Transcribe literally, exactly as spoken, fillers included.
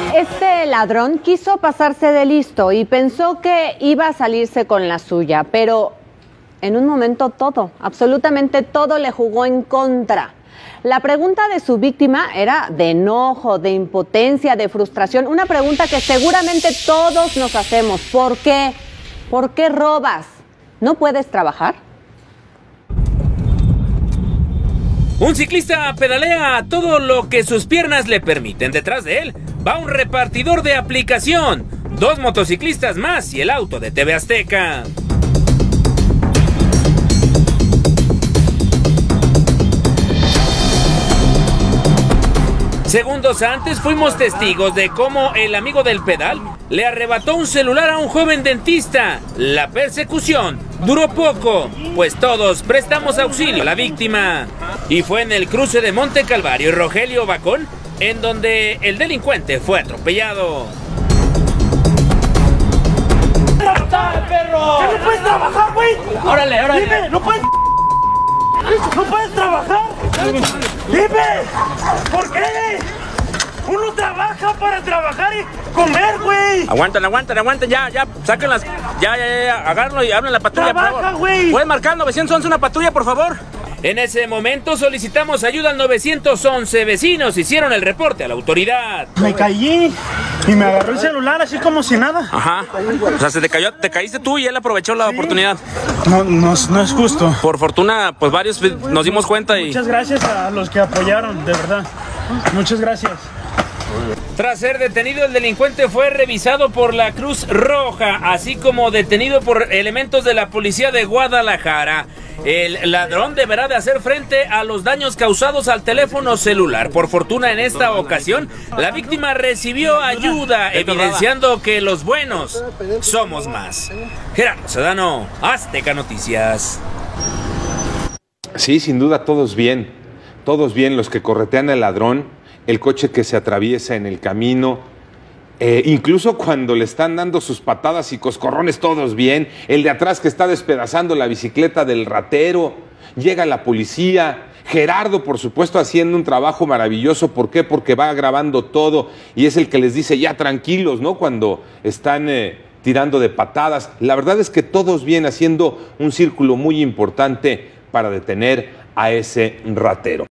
Este ladrón quiso pasarse de listo y pensó que iba a salirse con la suya, pero en un momento todo, absolutamente todo le jugó en contra. La pregunta de su víctima era de enojo, de impotencia, de frustración, una pregunta que seguramente todos nos hacemos. ¿Por qué? ¿Por qué robas? ¿No puedes trabajar? Un ciclista pedalea todo lo que sus piernas le permiten. Detrás de él va un repartidor de aplicación, dos motociclistas más y el auto de T V Azteca. Segundos antes fuimos testigos de cómo el amigo del pedal le arrebató un celular a un joven dentista. La persecución duró poco, pues todos prestamos auxilio a la víctima. Y fue en el cruce de Monte Calvario y Rogelio Bacón en donde el delincuente fue atropellado. ¡Perro! ¿No puedes trabajar, güey? ¡Órale, órale! Dime, ¿no puedes? ¿No puedes trabajar? Dime, ¿por qué? Uno trabaja para trabajar y comer, güey. Aguantan, aguantan, aguantan, ya, ya, sáquenlas, ya, ya, ya, ya, agárrenlo y hablen la patrulla, Trabaja, por favor. güey. ¿Pueden marcar nueve once una patrulla, por favor? En ese momento solicitamos ayuda al nueve once. Vecinos hicieron el reporte a la autoridad. Me caí y me agarró el celular así como si nada. Ajá. O sea, se te cayó, te caíste tú y él aprovechó la Sí. oportunidad. No, no, no es justo. Por fortuna, pues varios nos dimos cuenta y... Muchas gracias a los que apoyaron, de verdad. Muchas gracias. Tras ser detenido, el delincuente fue revisado por la Cruz Roja, así como detenido por elementos de la policía de Guadalajara. El ladrón deberá de hacer frente a los daños causados al teléfono celular. Por fortuna, en esta ocasión, la víctima recibió ayuda, evidenciando que los buenos somos más. Gerardo Sedano, Azteca Noticias. Sí, sin duda, todos bien. Todos bien, los que corretean al ladrón, el coche que se atraviesa en el camino, eh, incluso cuando le están dando sus patadas y coscorrones, todos bien, el de atrás que está despedazando la bicicleta del ratero, llega la policía, Gerardo, por supuesto, haciendo un trabajo maravilloso. ¿Por qué? Porque va grabando todo y es el que les dice ya tranquilos, ¿no? Cuando están eh, tirando de patadas. La verdad es que todos bien, haciendo un círculo muy importante para detener a ese ratero.